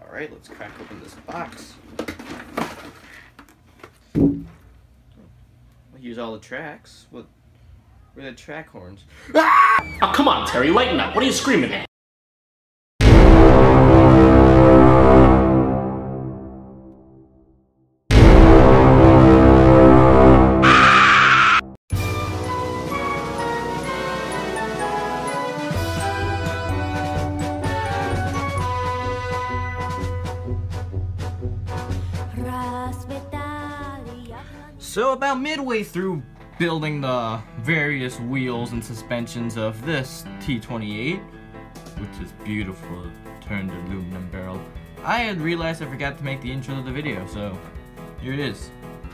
Alright, let's crack open this box. We'll use all the tracks. Where are the track horns? Ah! Oh, come on, Terry, lighten up. What are you screaming at? So about midway through building the various wheels and suspensions of this T28, which is beautiful turned aluminum barrel, I had realized I forgot to make the intro to the video, so here it is.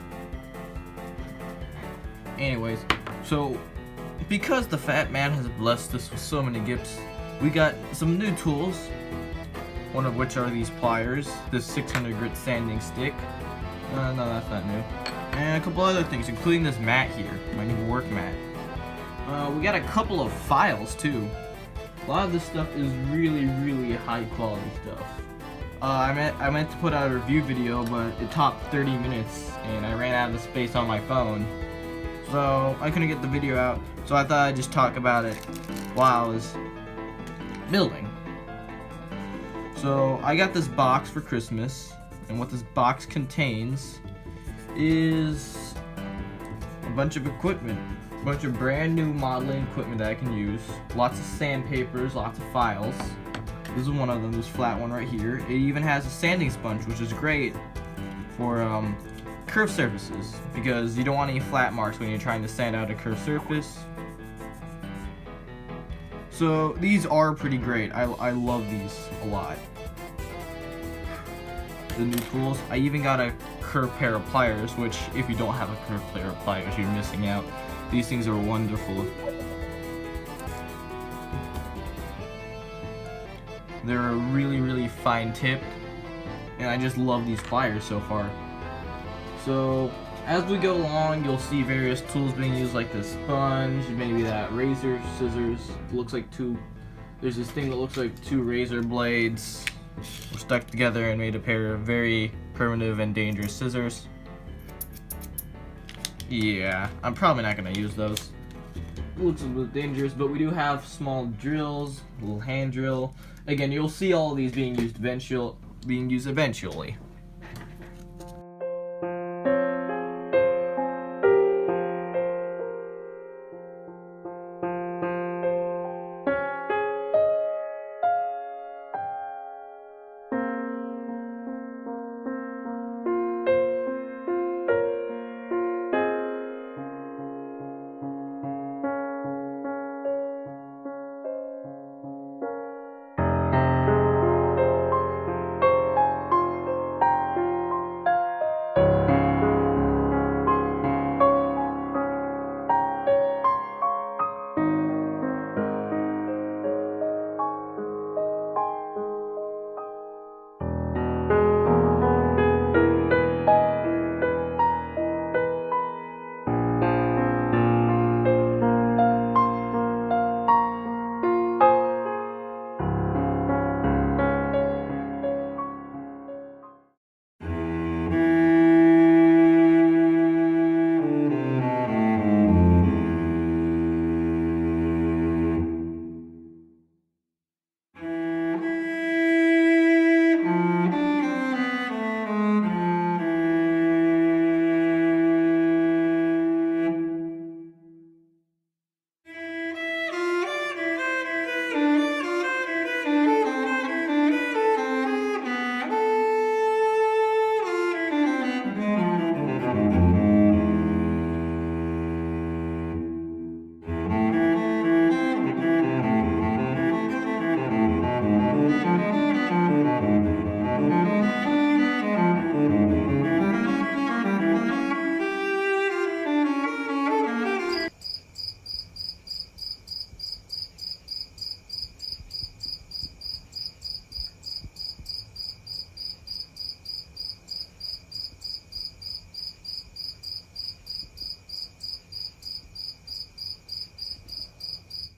Anyways, so because the fat man has blessed us with so many gifts, we got some new tools, one of which are these pliers, this 600 grit sanding stick. No, that's not new. And a couple other things, including this mat here, my new work mat. We got a couple of files too. A lot of this stuff is really high quality stuff. I meant to put out a review video, but it topped 30 minutes, and I ran out of space on my phone, so I couldn't get the video out. So I thought I'd just talk about it while I was building. So I got this box for Christmas, and what this box contains is a bunch of equipment, a bunch of brand new modeling equipment that I can use, lots of sandpapers, lots of files. This is one of them, this flat one right here. It even has a sanding sponge, which is great for curved surfaces, because you don't want any flat marks when you're trying to sand out a curved surface. So these are pretty great. I love these a lot. The new tools. I even got a curved pair of pliers, which if you don't have a curved pair of pliers, you're missing out. These things are wonderful. They're a really fine tip, and I just love these pliers so far. So as we go along, you'll see various tools being used, like this sponge, maybe that razor, scissors. Looks like there's this thing that looks like two razor blades were stuck together and made a pair of very primitive and dangerous scissors. Yeah, I'm probably not gonna use those. It looks a little dangerous, but we do have small drills, a little hand drill. Again, you'll see all of these being used eventually.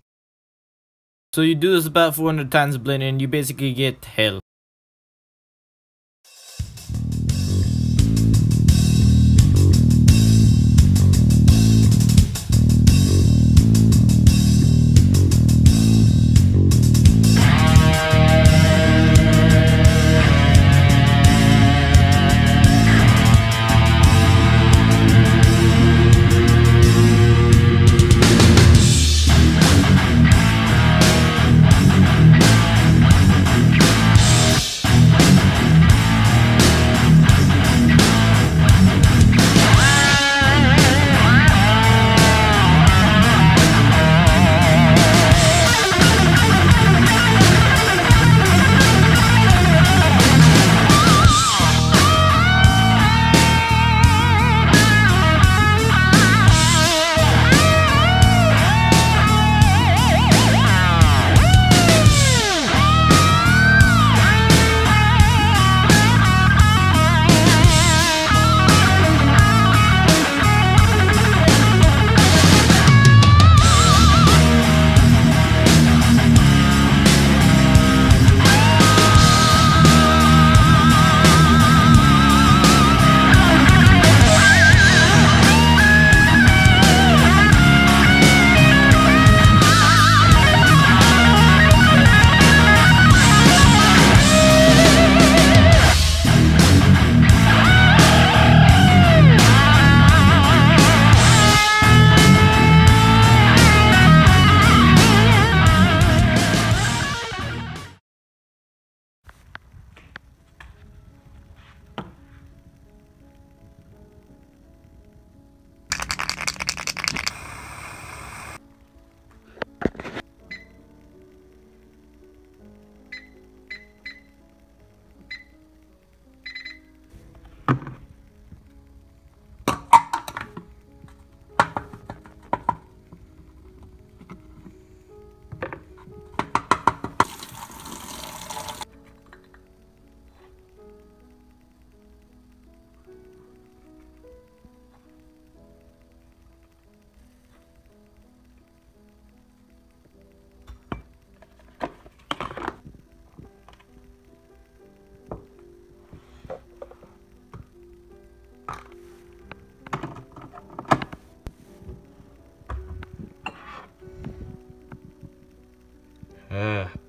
So you do this about 400 times a blend and you basically get hell.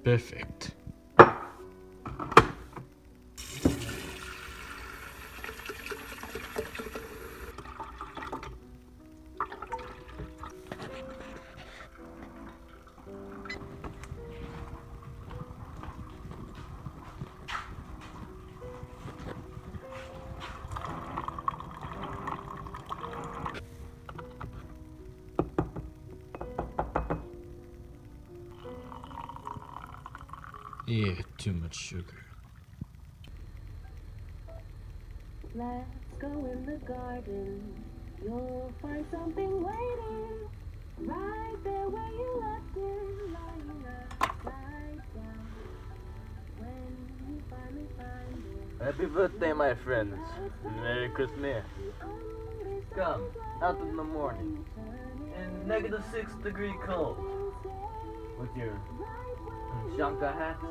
Perfect. Yeah, too much sugar. Let's go in the garden. You'll find something waiting right there where you left it, lying upside down. When you finally find it. Happy birthday, my friends. Merry Christmas. Come, out in the morning, in -6-degree cold, with your Shanka hats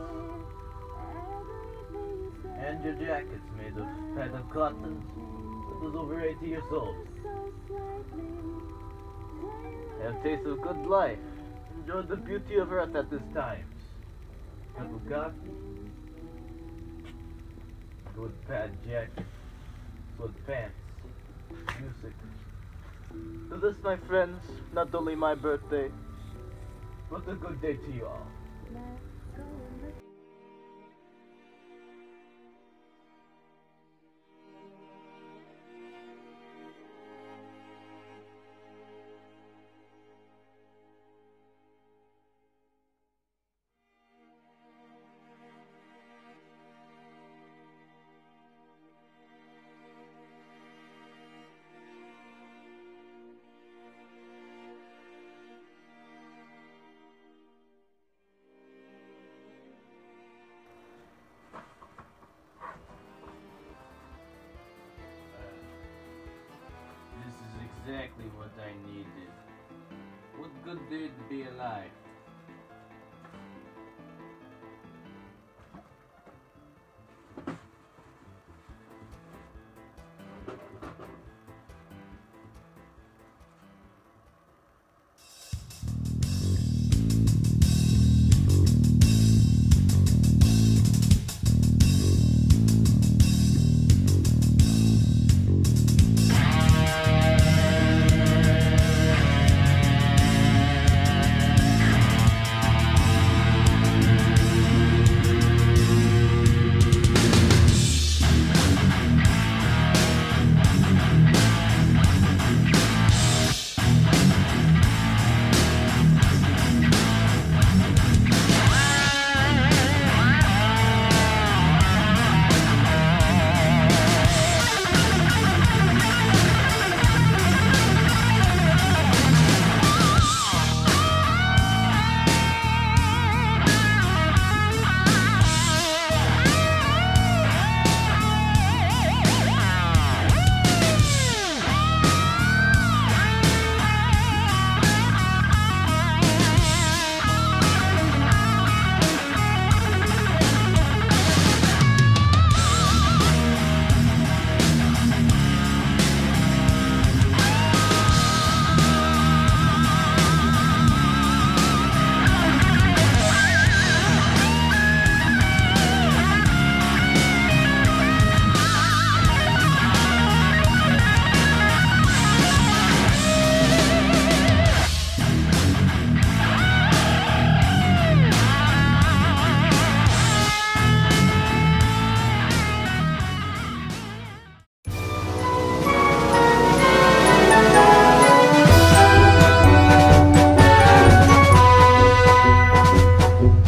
and your jackets made of patterned cotton that was over 80 years old. Have taste of good life. Enjoy the beauty of earth at this time. Cup of coffee, good pad jacket, sweatpants, music. To this, my friends, not only my birthday, but a good day to you all. Let's go in the This is exactly what I needed. What good did it be alive?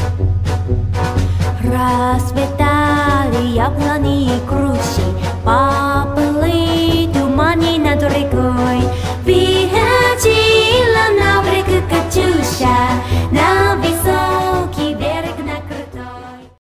Расцветали яблони и кручи.